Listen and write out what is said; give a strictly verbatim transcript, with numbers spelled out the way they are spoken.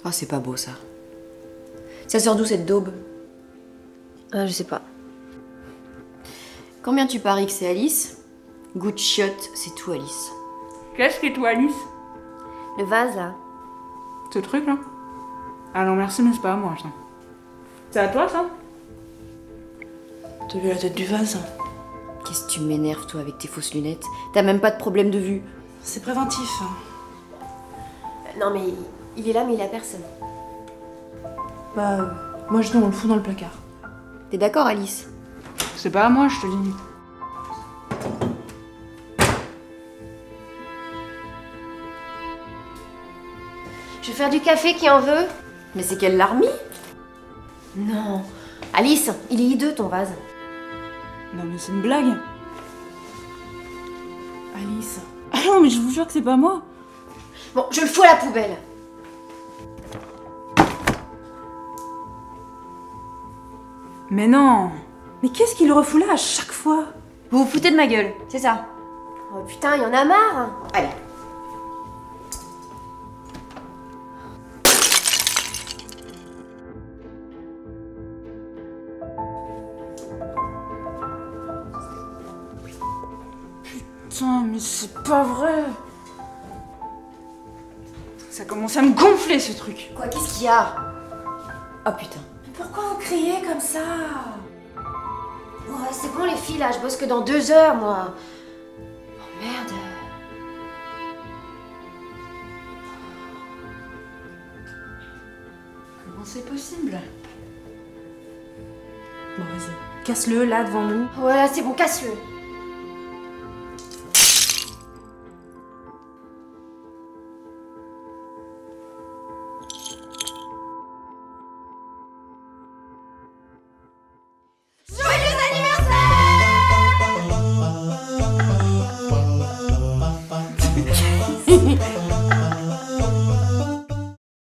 Oh, c'est pas beau ça. Ça sort d'où cette daube? Ah, je sais pas. Combien tu paries que c'est Alice? Goût de chiotte, c'est tout Alice. Qu'est-ce que toi, Alice? Le vase là. Ce truc là? Ah non, merci, mais c'est pas à moi ça. C'est à toi ça? T'as vu la tête du vase? Qu'est-ce que tu m'énerves toi avec tes fausses lunettes? T'as même pas de problème de vue. C'est préventif. Euh, non mais il est là mais il a personne. Bah, euh, moi je dis on le fout dans le placard. T'es d'accord Alice? C'est pas à moi, je te dis. Je vais faire du café, qui en veut? Mais c'est qu'elle l'a remis? Non. Alice, il est hideux ton vase. Non mais c'est une blague. Alice. Ah non mais je vous jure que c'est pas moi. Bon, je le fous à la poubelle. Mais non. Mais qu'est-ce qu'il refout là à chaque fois? Vous vous foutez de ma gueule, c'est ça? Oh putain, il y en a marre. Allez. Putain, mais c'est pas vrai. Ça commence à me gonfler ce truc. Quoi, qu'est-ce qu'il y a? Oh putain. Mais pourquoi vous criez comme ça? Ouais, c'est bon les filles là, je bosse que dans deux heures moi. Oh merde. Comment c'est possible? Bon, vas-y. Casse-le là devant nous. Voilà, c'est bon, casse-le.